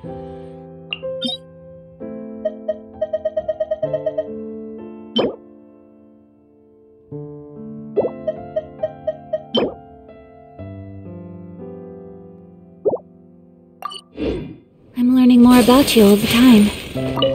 I'm learning more about you all the time.